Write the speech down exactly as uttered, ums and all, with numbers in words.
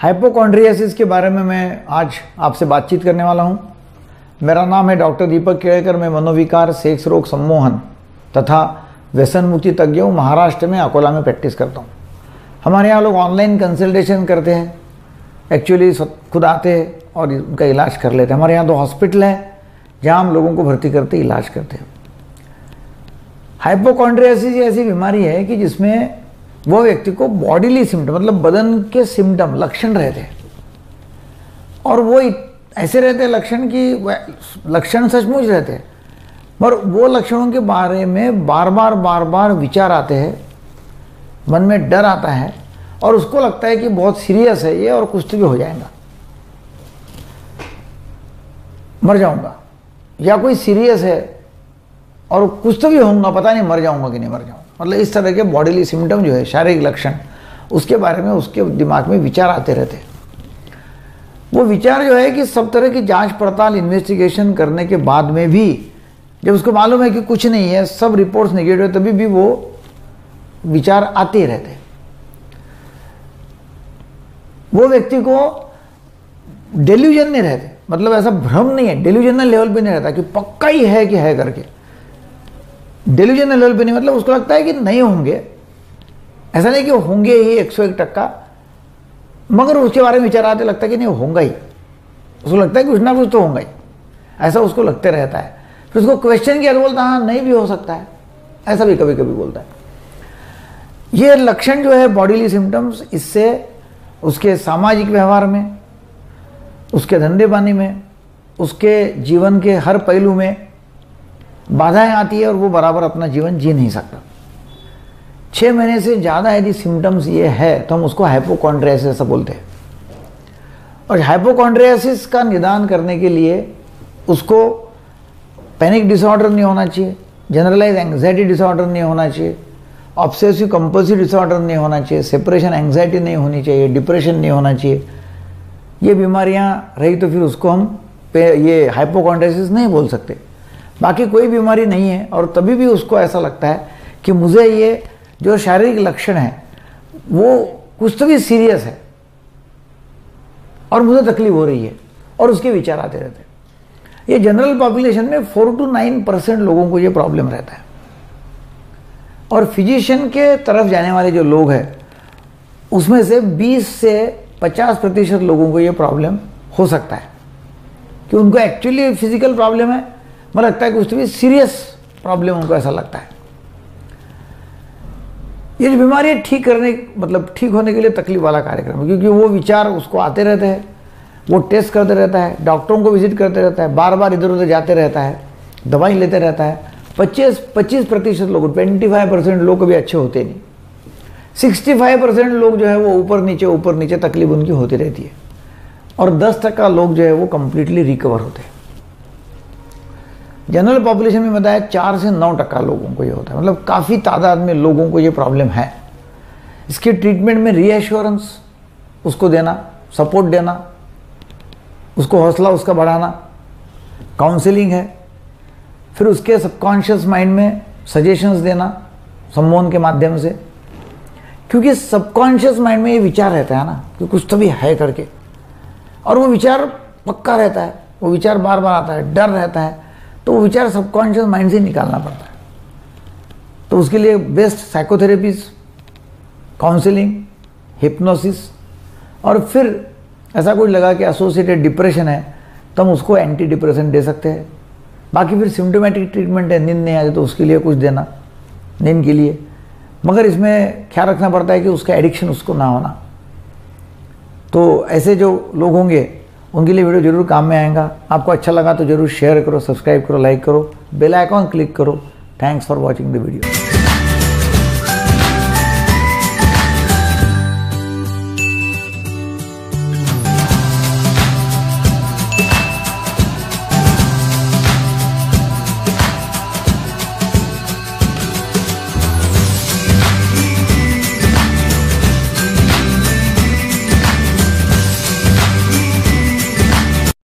Hypochondriasis के बारे में मैं आज आपसे बातचीत करने वाला हूं। मेरा नाम है डॉक्टर दीपक केड़कर। मैं मनोविकार, सेक्स रोग सम्मोहन तथा व्यसन मुक्ति तज्ञ हूँ। महाराष्ट्र में अकोला में प्रैक्टिस करता हूँ। हमारे यहाँ लोग ऑनलाइन कंसल्टेशन करते हैं, एक्चुअली खुद आते हैं और उनका इलाज कर लेते हैं। हमारे यहाँ दो हॉस्पिटल है जहाँ हम लोगों को भर्ती करते इलाज करते हैं। हाइपोकॉन्ड्रियासिस ऐसी बीमारी है कि जिसमें वो व्यक्ति को बॉडीली सिम्टम मतलब बदन के सिम्टम लक्षण रहते हैं और वो ऐसे रहते हैं लक्षण की लक्षण सचमुच रहते हैं, पर वो लक्षणों के बारे में बार बार बार बार विचार आते हैं, मन में डर आता है और उसको लगता है कि बहुत सीरियस है ये और कुछ तो भी हो जाएगा, मर जाऊंगा, या कोई सीरियस है और कुछ तो भी होऊंगा, पता नहीं मर जाऊंगा कि नहीं मर जाऊंगा। मतलब इस तरह के बॉडीली सिम्टम जो है, शारीरिक लक्षण, उसके बारे में उसके दिमाग में विचार आते रहते हैं। वो विचार जो है कि सब तरह की जांच पड़ताल इन्वेस्टिगेशन करने के बाद में भी जब उसको मालूम है कि कुछ नहीं है, सब रिपोर्ट्स नेगेटिव है, तभी भी वो विचार आते रहते हैं। वो व्यक्ति को डेल्यूजन नहीं रहते, मतलब ऐसा भ्रम नहीं है, डेल्यूजनल लेवल पे नहीं रहता कि पक्का ही है कि है करके। डेल्यूजनल लेवल पे नहीं, मतलब उसको लगता है कि नहीं होंगे, ऐसा नहीं कि होंगे ही एक सौ एक टक्का, मगर उसके बारे में विचार आते लगता है कि नहीं होगा ही, उसको लगता है कि कुछ ना कुछ तो होगा ही, ऐसा उसको लगते रहता है। फिर उसको क्वेश्चन किया तो बोलता हाँ नहीं भी हो सकता है, ऐसा भी कभी कभी बोलता है। ये लक्षण जो है बॉडीली सिम्टम्स, इससे उसके सामाजिक व्यवहार में, उसके धंधे पानी में, उसके जीवन के हर पहलू में बाधाएं आती है और वो बराबर अपना जीवन जी नहीं सकता। छः महीने से ज़्यादा यदि सिम्टम्स ये है तो हम उसको हाइपोकॉन्ड्रियासिस ऐसा बोलते हैं। और हाइपोकॉन्ड्रियासिस का निदान करने के लिए उसको पैनिक डिसऑर्डर नहीं होना चाहिए, जनरलाइज एंग्जाइटी डिसऑर्डर नहीं होना चाहिए, ऑब्सेसिव कंपल्सिव डिसऑर्डर नहीं होना चाहिए, सेपरेशन एंग्जाइटी नहीं होनी चाहिए, डिप्रेशन नहीं होना चाहिए। ये बीमारियाँ रही तो फिर उसको हम ये हाइपोकॉन्ड्रियासिस नहीं बोल सकते। बाकी कोई बीमारी नहीं है और तभी भी उसको ऐसा लगता है कि मुझे ये जो शारीरिक लक्षण है वो कुछ तो भी सीरियस है और मुझे तकलीफ हो रही है और उसके विचार आते रहते हैं। ये जनरल पॉपुलेशन में फोर टू नाइन परसेंट लोगों को ये प्रॉब्लम रहता है और फिजिशियन के तरफ जाने वाले जो लोग हैं उसमें से बीस से पचास प्रतिशत लोगों को ये प्रॉब्लम हो सकता है कि उनको एक्चुअली फिजिकल प्रॉब्लम है, मुझे लगता है कि उससे भी सीरियस प्रॉब्लम उनको ऐसा लगता है। ये जो बीमारी है ठीक करने मतलब ठीक होने के लिए तकलीफ वाला कार्यक्रम है, क्योंकि वो विचार उसको आते रहते हैं, वो टेस्ट करते रहता है, डॉक्टरों को विजिट करते रहता है, बार बार इधर उधर जाते रहता है, दवाई लेते रहता है। पच्चीस पच्चीस प्रतिशत लोग, ट्वेंटी फाइव परसेंट लोग कभी अच्छे होते नहीं, सिक्सटी फाइव परसेंट लोग जो है वो ऊपर नीचे ऊपर नीचे तकलीफ उनकी होती रहती है और दस टका लोग जो है वो कंप्लीटली रिकवर होते हैं। जनरल पॉपुलेशन में बताया चार से नौ टका लोगों को ये होता है, मतलब काफ़ी तादाद में लोगों को ये प्रॉब्लम है। इसके ट्रीटमेंट में रीएश्योरेंस उसको देना, सपोर्ट देना, उसको हौसला उसका बढ़ाना, काउंसलिंग है, फिर उसके सबकॉन्शियस माइंड में सजेशंस देना सम्मोहन के माध्यम से, क्योंकि सबकॉन्शियस माइंड में ये विचार रहता है ना कि कुछ तो भी है करके, और वो विचार पक्का रहता है, वो विचार बार बार आता है, डर रहता है, तो वो विचार सबकॉन्शियस माइंड से निकालना पड़ता है। तो उसके लिए बेस्ट साइकोथेरेपीज, काउंसलिंग, हिप्नोसिस, और फिर ऐसा कुछ लगा कि एसोसिएटेड डिप्रेशन है तो हम उसको एंटी डिप्रेशन दे सकते हैं। बाकी फिर सिम्टोमेटिक ट्रीटमेंट है, नींद नहीं आती तो उसके लिए कुछ देना, नींद के लिए, मगर इसमें ख्याल रखना पड़ता है कि उसका एडिक्शन उसको ना होना। तो ऐसे जो लोग होंगे उनके लिए वीडियो जरूर काम में आएगा। आपको अच्छा लगा तो जरूर शेयर करो, सब्सक्राइब करो, लाइक करो, बेल आइकॉन क्लिक करो। Thanks for watching the video.